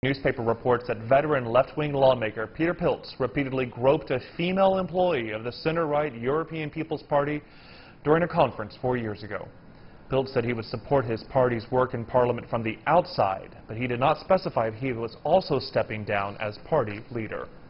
Newspaper reports that veteran left-wing lawmaker Peter Pilz repeatedly groped a female employee of the center-right European People's Party during a conference 4 years ago. Pilz said he would support his party's work in Parliament from the outside, but he did not specify if he was also stepping down as party leader.